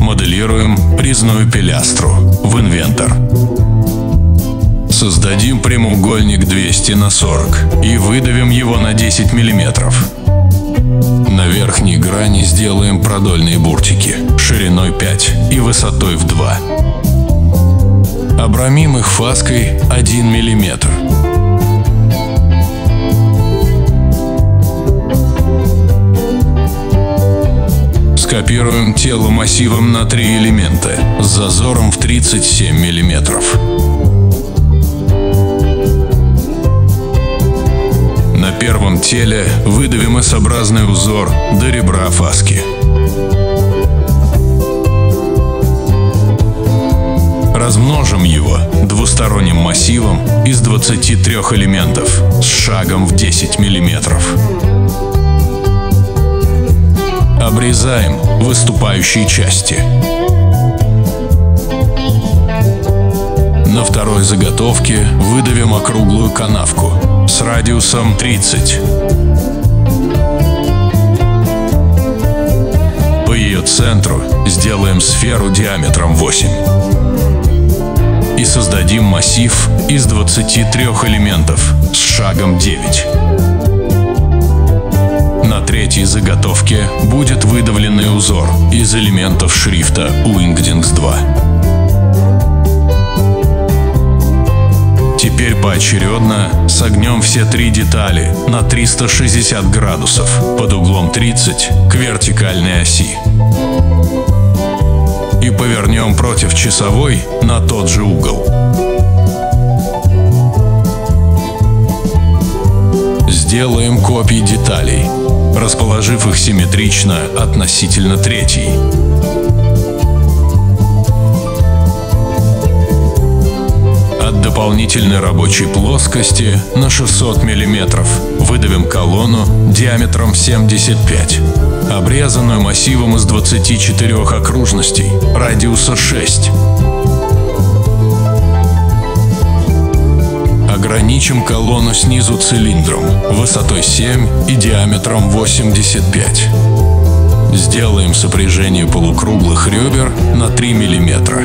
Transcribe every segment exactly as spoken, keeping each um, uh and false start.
Моделируем резную пилястру в инвентор. Создадим прямоугольник двести на сорок и выдавим его на десять миллиметров. На верхней грани сделаем продольные буртики шириной пять и высотой в два. Обрамим их фаской один миллиметр. Скопируем тело массивом на три элемента с зазором в тридцать семь миллиметров. На первом теле выдавим эс-образный узор до ребра фаски. Размножим его двусторонним массивом из двадцати трёх элементов с шагом в десять миллиметров. Обрезаем выступающие части. На второй заготовке выдавим округлую канавку с радиусом тридцать. По ее центру сделаем сферу диаметром восемь. И создадим массив из двадцати трёх элементов с шагом девять. На третьей заготовке будет выдавленный узор из элементов шрифта Wingdings два. Теперь поочередно согнем все три детали на триста шестьдесят градусов под углом тридцать к вертикальной оси. И повернем против часовой на тот же угол. Сделаем копии деталей, расположив их симметрично относительно третьей. От дополнительной рабочей плоскости на шестьсот миллиметров выдавим колонну диаметром семьдесят пять, обрезанную массивом из двадцати четырёх окружностей радиуса шесть. Ограничим колонну снизу цилиндром высотой семь и диаметром восемьдесят пять. Сделаем сопряжение полукруглых ребер на три миллиметра.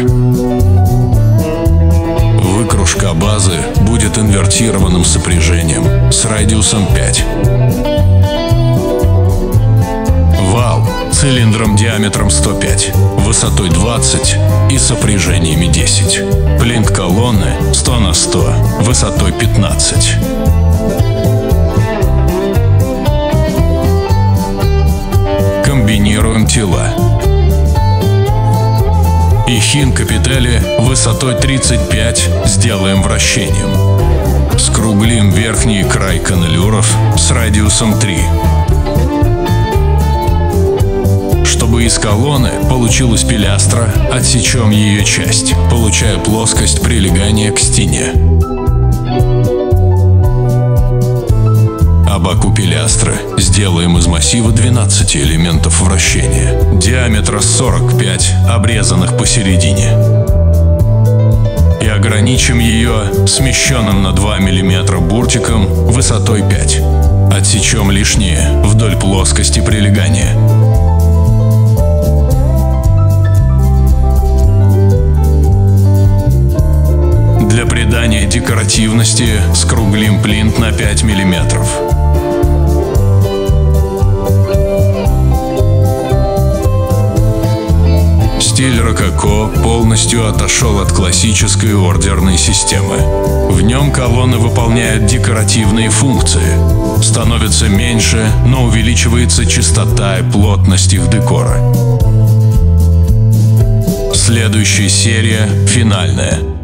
Выкружка базы будет инвертированным сопряжением с радиусом пять. Вал цилиндром диаметром сто пять, высотой двадцать и сопряжениями десять. Плинт колонны сто на сто, высотой пятнадцать. Комбинируем тела. Эхин капители высотой тридцать пять сделаем вращением. Скруглим верхний край каналюров с радиусом три. Чтобы из колонны получилась пилястра, отсечем ее часть, получая плоскость прилегания к стене. А боку пилястры сделаем из массива двенадцати элементов вращения, диаметра сорок пять, обрезанных посередине. И ограничим ее смещенным на два миллиметра буртиком высотой пять. Отсечем лишнее вдоль плоскости прилегания. Для придания декоративности скруглим плинт на пять миллиметров. Стиль рококо полностью отошел от классической ордерной системы. В нем колонны выполняют декоративные функции. Становится меньше, но увеличивается чистота и плотность их декора. Следующая серия финальная.